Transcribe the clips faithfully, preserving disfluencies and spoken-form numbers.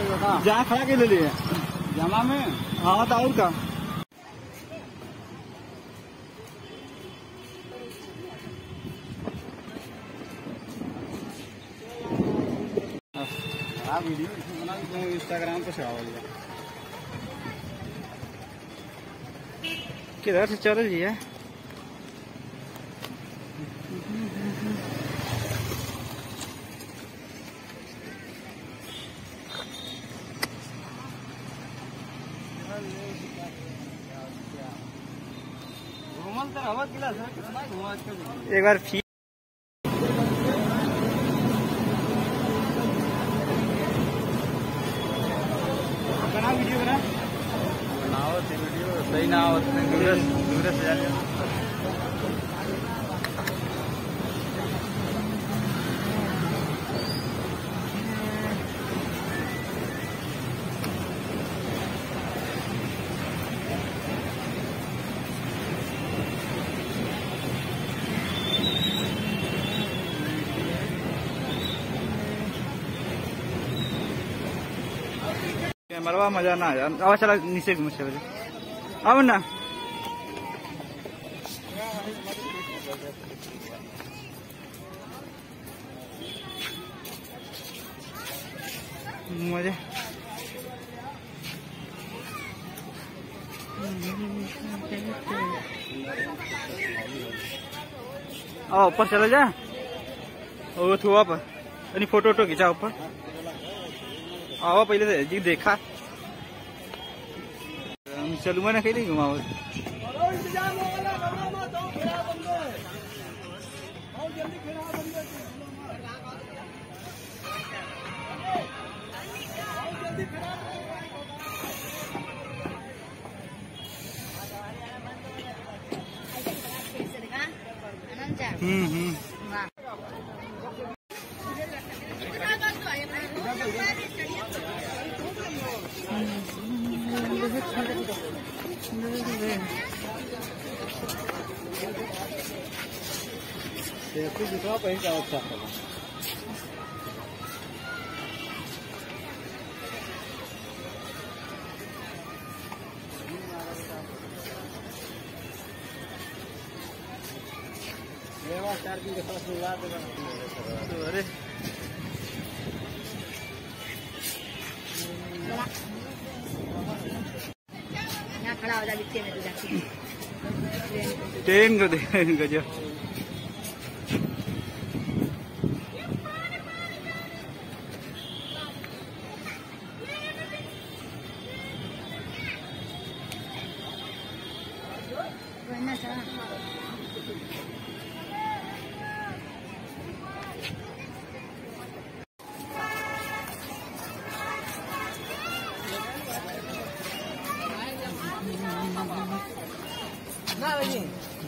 जहाँ खड़ा के ले लिए जमा में। हाँ तो और का वीडियो बना इंस्टाग्राम पे चढ़ावा लिया। किधर से चल रही है? एक बार फी बना वीडियो बना बनाओ वीडियो सही ना हो दूर दूर से जाने। कैमरा मजा ना आया। अब चला नीचे घूम से अब ना मजे आओ ऊपर चला जा और थोड़ा पर फोटो वोटो खींचा ऊपर। आओ पहले से जी देखा चलूंगा ना कहीं घुमाओ। हम्म हम्म जितना पहले क्या अच्छा चार दिन के साथ अरे यहाँ खड़ा हो जा ट्रेन को देख गजब। ना नहीं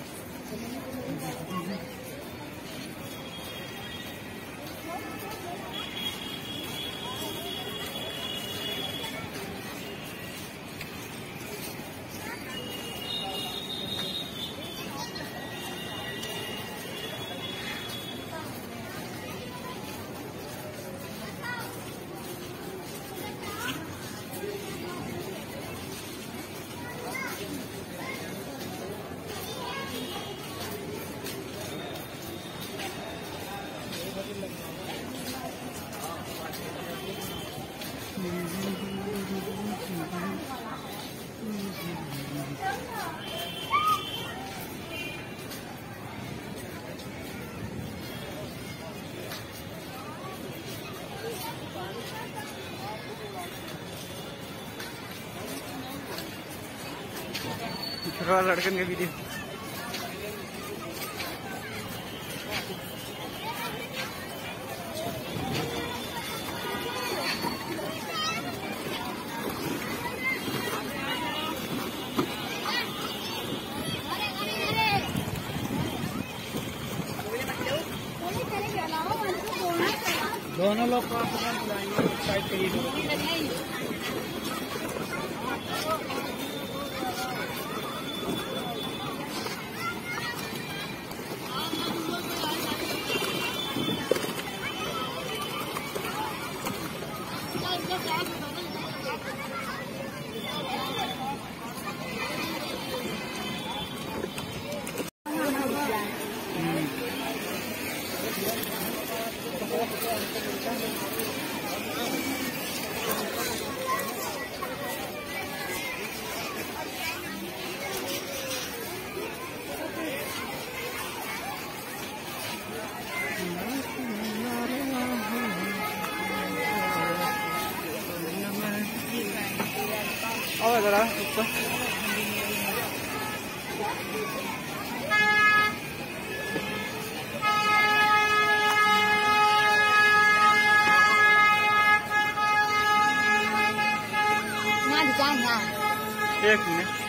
लड़कन के वीडियो दोनों लोग को साइड पे ही Let's go. ऊपर। एक मिनट